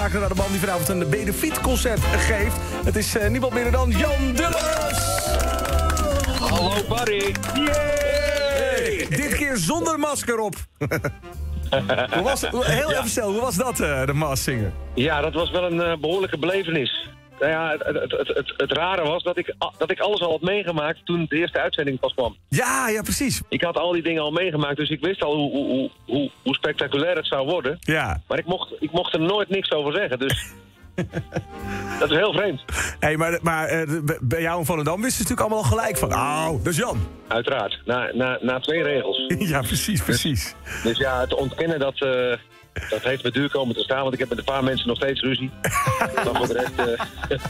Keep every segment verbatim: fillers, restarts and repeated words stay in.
schakelen naar de man die vanavond een benefietconcert geeft. Het is uh, niemand minder dan Jan Dulles. Hallo Barry. Yay! Dit keer zonder masker op. Hoe was, heel even stel, hoe was dat, uh, de Maas zingen? Ja, dat was wel een uh, behoorlijke belevenis. Nou ja, het, het, het, het, het rare was dat ik, dat ik alles al had meegemaakt toen de eerste uitzending pas kwam. Ja, ja, precies. Ik had al die dingen al meegemaakt, dus ik wist al hoe, hoe, hoe, hoe spectaculair het zou worden. Ja. Maar ik mocht, ik mocht er nooit niks over zeggen, dus dat is heel vreemd. Hey, maar maar uh, bij jou in Volendam wisten ze natuurlijk allemaal gelijk van... Oh, dat is Jan. Uiteraard, na, na, na twee regels. Ja, precies, precies. Dus, dus ja, het ontkennen dat... Uh, Dat heeft me duur komen te staan, want ik heb met een paar mensen nog steeds ruzie. Maar voor de rest... Uh,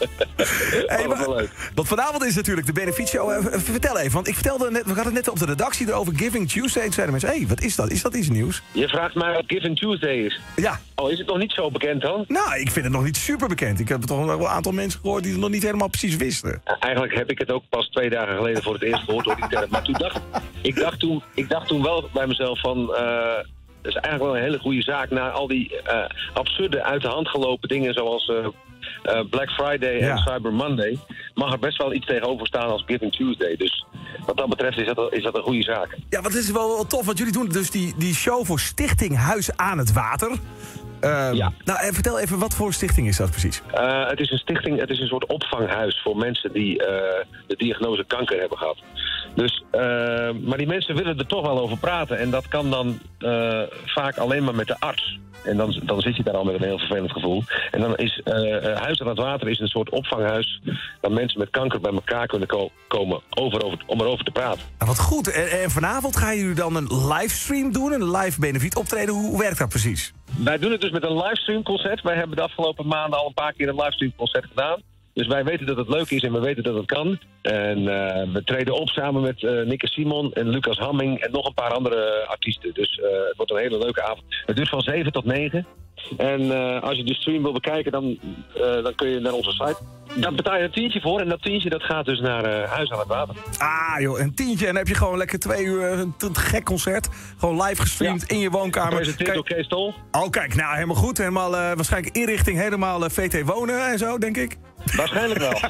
hey, maar, wel leuk. Want vanavond is natuurlijk de benefietshow. Uh, vertel even, want ik vertelde net, we hadden het net op de redactie erover Giving Tuesday. En zeiden mensen, hé, hey, wat is dat? Is dat iets nieuws? Je vraagt mij wat Giving Tuesday is. Ja. Oh, is het nog niet zo bekend dan? Nou, ik vind het nog niet super bekend. Ik heb toch wel een aantal mensen gehoord die het nog niet helemaal precies wisten. Eigenlijk heb ik het ook pas twee dagen geleden voor het eerst gehoord door die term. Maar toen dacht, ik, dacht toen, ik dacht toen wel bij mezelf van... Uh, dat is eigenlijk wel een hele goede zaak na al die uh, absurde uit de hand gelopen dingen zoals uh, uh, Black Friday ja. en Cyber Monday. Mag er best wel iets tegenover staan als Giving Tuesday. Dus wat dat betreft is dat, is dat een goede zaak. Ja, want het is wel, wel tof, want jullie doen dus die, die show voor Stichting Huis aan het Water. Uh, ja. Nou, en vertel even, wat voor stichting is dat precies? Uh, het is een stichting, het is een soort opvanghuis voor mensen die uh, de diagnose kanker hebben gehad. Dus, uh, maar die mensen willen er toch wel over praten. En dat kan dan uh, vaak alleen maar met de arts. En dan, dan zit je daar al met een heel vervelend gevoel. En dan is uh, Huis aan het Water is een soort opvanghuis... dat mensen met kanker bij elkaar kunnen ko- komen over, over, om erover te praten. Nou, wat goed. En, en vanavond gaan jullie dan een livestream doen? Een live benefiet optreden? Hoe, hoe werkt dat precies? Wij doen het dus met een livestream concert. Wij hebben de afgelopen maanden al een paar keer een livestream concert gedaan. Dus wij weten dat het leuk is en we weten dat het kan. En uh, we treden op samen met uh, Nikke Simon en Lucas Hamming en nog een paar andere artiesten. Dus uh, het wordt een hele leuke avond. Het duurt van zeven tot negen. En uh, als je de stream wil bekijken, dan, uh, dan kun je naar onze site. Daar betaal je een tientje voor en dat tientje dat gaat dus naar uh, Huis aan het Water. Ah joh, een tientje en dan heb je gewoon lekker twee uur een gek concert. Gewoon live gestreamd ja. in je woonkamer. Gepresenteerd door Kees Tol. Oh kijk, nou helemaal goed. Helemaal, uh, waarschijnlijk inrichting helemaal uh, V T Wonen en zo, denk ik. Waarschijnlijk wel.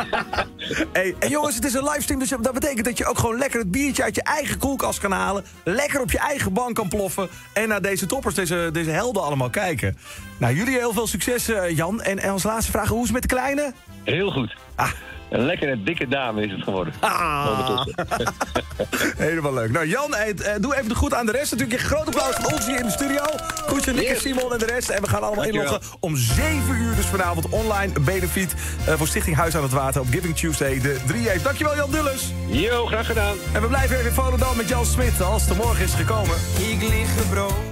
Hey, en jongens, het is een livestream, dus dat betekent dat je ook gewoon lekker het biertje uit je eigen koelkast kan halen. Lekker op je eigen bank kan ploffen. En naar deze toppers, deze, deze helden allemaal kijken. Nou, jullie heel veel succes, uh, Jan. En, en als laatste vraag, hoe is het met de kleine? Heel goed. Ah. Een lekkere dikke dame is het geworden. Ah. Helemaal leuk. Nou Jan, hey, doe even de groet aan de rest. Natuurlijk een groot applaus van ons hier in de studio. Groetje Nick en Simon en de rest. En we gaan allemaal Dankjewel. inloggen om zeven uur dus vanavond online benefiet uh, voor Stichting Huis aan het Water op Giving Tuesday de drie J's. Dankjewel Jan Dulles. Yo, graag gedaan. En we blijven even in Volendam met Jan Smit als de morgen is gekomen. Ik lig gebroken